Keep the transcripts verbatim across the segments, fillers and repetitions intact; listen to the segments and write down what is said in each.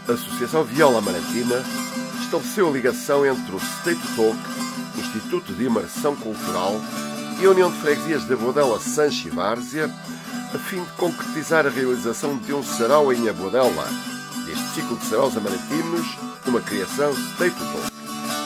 A Associação Viola Amarantina estabeleceu a ligação entre o State Talk, Instituto de Imersão Cultural, e a União de Freguesias de Abodela, Sancho e Várzea, a fim de concretizar a realização de um sarau em Abodela, deste ciclo de saraus amarantinos, uma criação State Talk.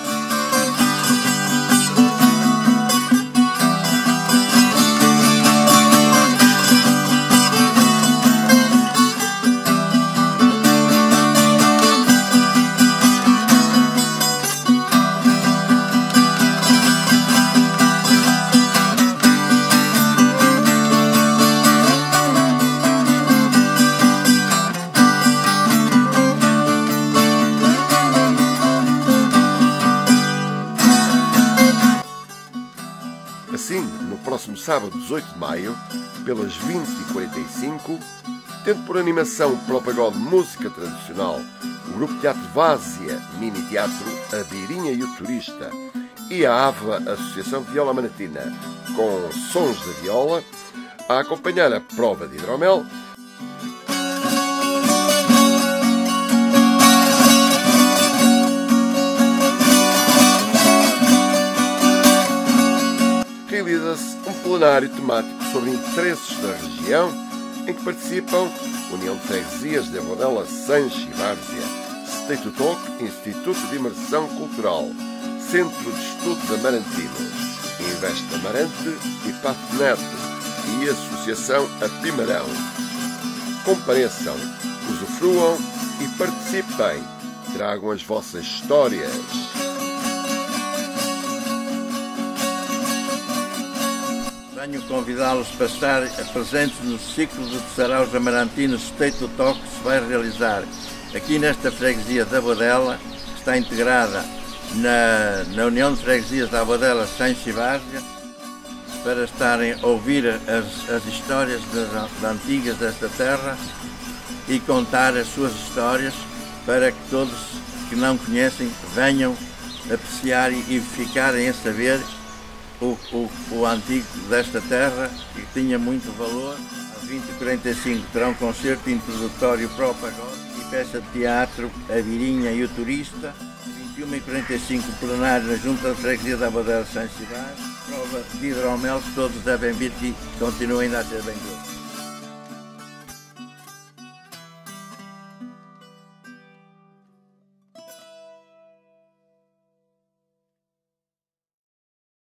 Assim, no próximo sábado, dezoito de maio, pelas vinte e quarenta e cinco, tendo por animação para o pagode música tradicional o Grupo Teatro Várzea, Mini Teatro, a Birinha e o Turista, e a AVA, Associação Viola Amarantina, com sons da viola, a acompanhar a prova de hidromel, realiza-se um plenário temático sobre interesses da região, em que participam União de Freguesias de Abodela, Sancho e Várzea, State Talk, Instituto de Imersão Cultural, Centro de Estudos Amarantinos, Invest Amarante e Patnet e Associação Apimarão. Compareçam, usufruam e participem. Tragam as vossas histórias. Venho convidá-los para estar presentes no ciclo de saraus amarantinos State Talk que se vai realizar aqui nesta freguesia da Abodela, que está integrada na, na União de Freguesias da Abodela, Sancho e Várzea, para estarem a ouvir as, as histórias das, das antigas desta terra e contar as suas histórias para que todos que não conhecem venham apreciar e, e ficarem a saber O, o, o antigo desta terra, que tinha muito valor. Às vinte e quarenta e cinco terá um concerto introdutório para o pagode e peça de teatro A Birinha e o Turista. Às vinte e uma e quarenta e cinco plenário na Junta de Freguesia da Abodela, Sancho e Várzea. Prova de hidromel que todos devem vir e continuem a ser bem-vindos.